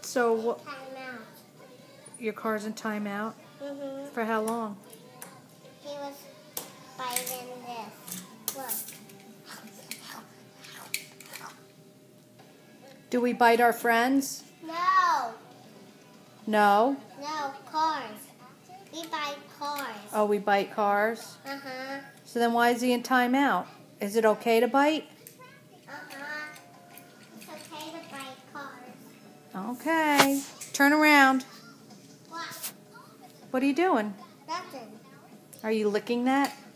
So what? Timeout. Your car's in timeout? Mm-hmm. For how long? He was biting this. Look. Do we bite our friends? No. No. No, cars. We bite cars. Oh, we bite cars? Uh-huh. So then why is he in timeout? Is it okay to bite? Uh-huh. It's okay to bite cars. Okay. Turn around. What? What are you doing? Nothing. Are you licking that?